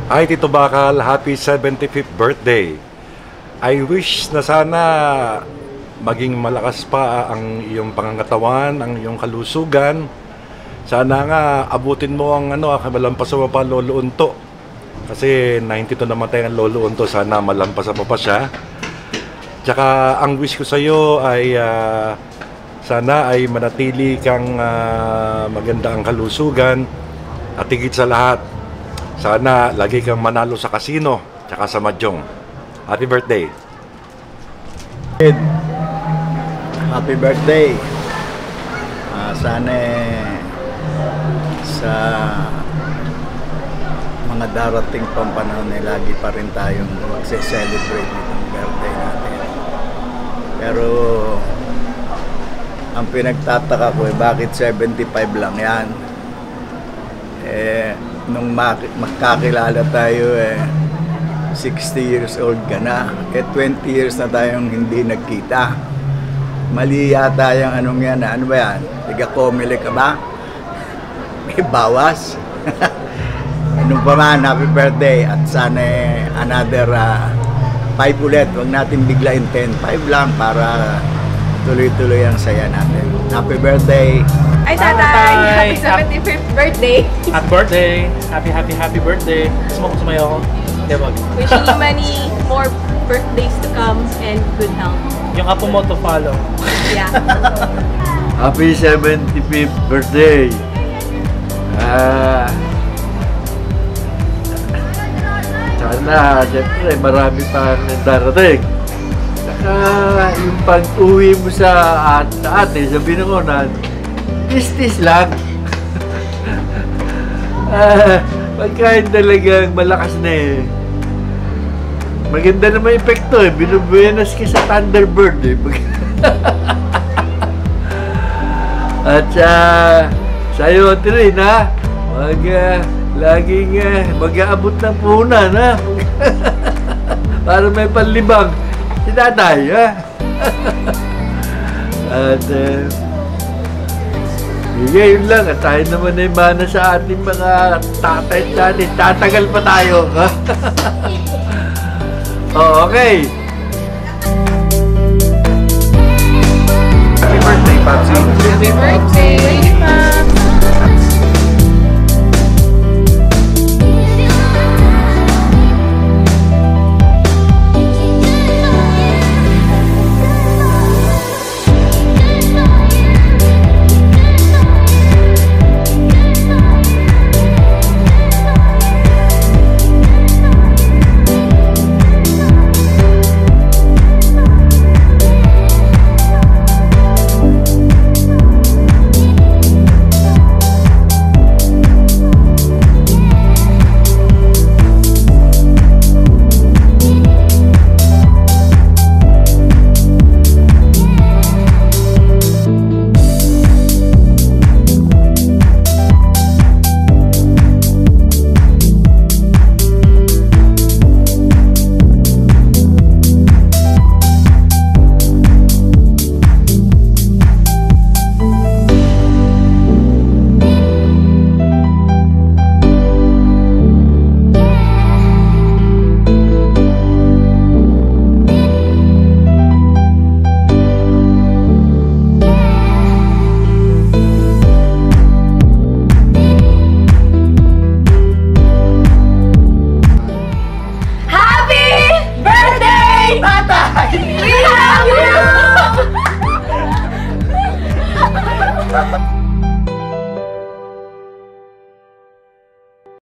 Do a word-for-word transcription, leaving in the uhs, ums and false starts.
Hi Tito Bakal, happy seventy-fifth birthday. I wish na sana maging malakas pa ang iyong pangangatawan, ang iyong kalusugan. Sana nga abutin mo ang ano, malampasan mo pa Lolo Unto. Kasi ninety-two namatay ang Lolo Unto, sana malampasan mo pa siya. Tsaka ang wish ko sa iyo ay uh, sana ay manatili kang uh, maganda ang kalusugan at higit sa lahat, sana lagi kang manalo sa casino tsaka sa mahjong. Happy birthday! Happy birthday! Uh, sana eh, sa mga darating pang panahon eh, lagi pa rin tayong magse-celebrate nitong birthday natin. Pero ang pinagtataka ko eh, bakit seventy-five lang yan? Eh, nung magkakilala tayo eh, sixty years old ka na, eh twenty years na tayong hindi nagkita. Mali yata yung anong yan, ano ba yan? Tiga-Comelec ka ba? May bawas. Anong pa man, happy birthday at sana eh, another uh, five ulit, huwag natin biglain ten, five lang para tuloy-tuloy ang saya natin. Happy birthday! Ay, tatay! Happy seventy-fifth birthday! Happy birthday! Happy, happy, happy birthday! Gusto mo ko sumayo ako? Diba? Wishing you many more birthdays to come and good health. Yung apo mo to follow. Yeah. Happy seventy-fifth birthday! Ah... Sana, siyempre, marami pa ang darating. Saka, yung pag-uwi mo sa at ate, sa Binangonan, tis-tis lang. ah, pagkain talagang malakas na eh. Maganda naman epekto eh. Binubuenas ka sa Thunderbird eh. At uh, sa'yo, Trin, ha? Mag, uh, laging uh, mag-aabot ng puhunan, ha? Para may panlibang si tatay, ha? At, uh, sige, yun lang. At tayo naman ay mana sa ating mga tatay at tatay. Tatagal pa tayo, ha? Oh, okay. Happy birthday, Papsi! Happy birthday!